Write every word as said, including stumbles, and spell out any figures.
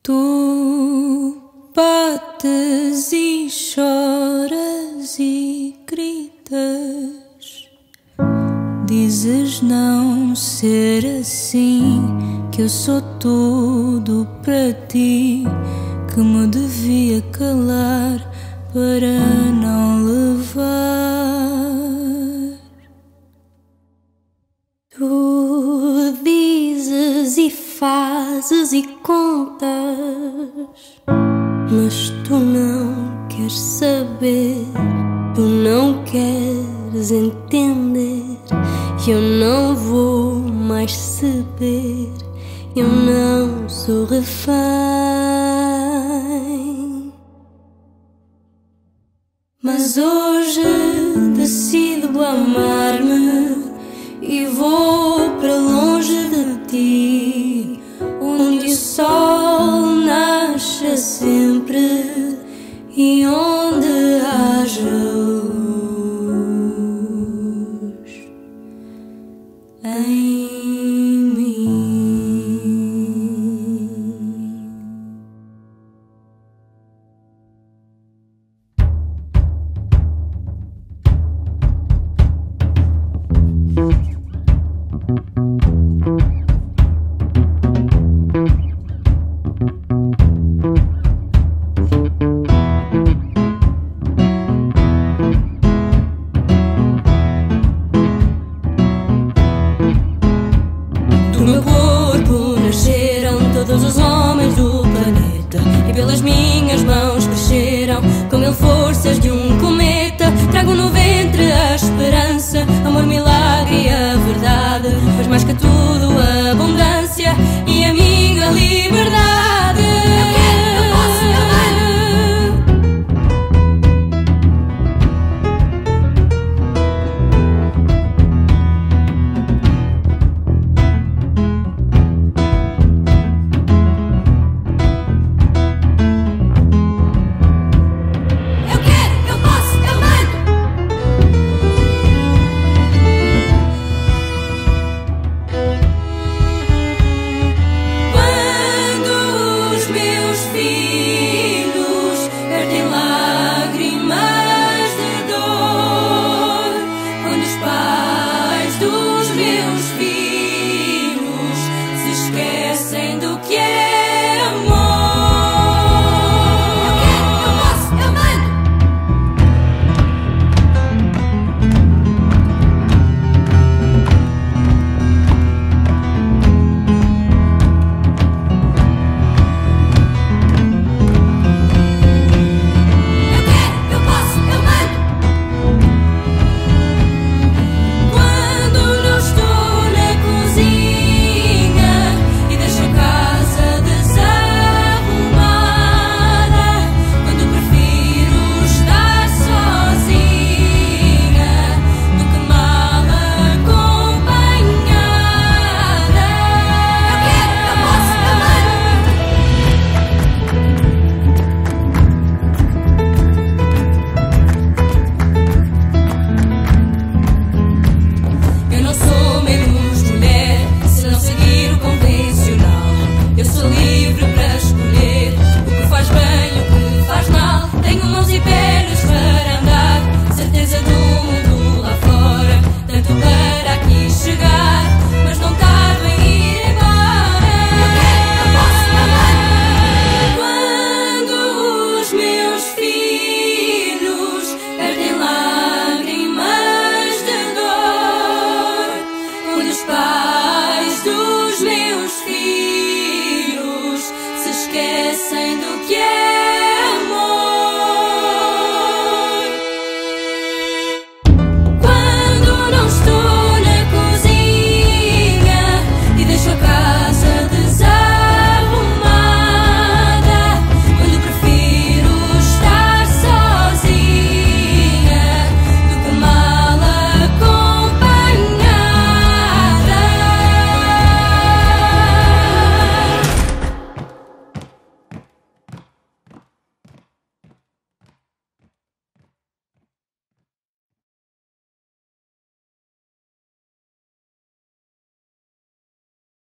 Tu bates e choras e gritas, dizes não ser assim, que eu sou tudo para ti, que me devia calar para não levar. Tu dizes e fazes e contas, mas tu não queres saber, tu não queres entender. Eu não vou mais ceder, eu não sou refém. Mas hoje decido amar-me e vou para longe de ti, onde o sol nasce sempre e onde haja luz em mim. Do meu corpo nasceram todos os homens do planeta, e pelas minhas mãos cresceram com ele forças de um cometa. Trago no ventre a esperança, amor, milagre e a verdade, mas mais que tudo a abundância e a minha liberdade. Eu quero, eu posso, eu amo. Os meus filhos se esquecem do que é.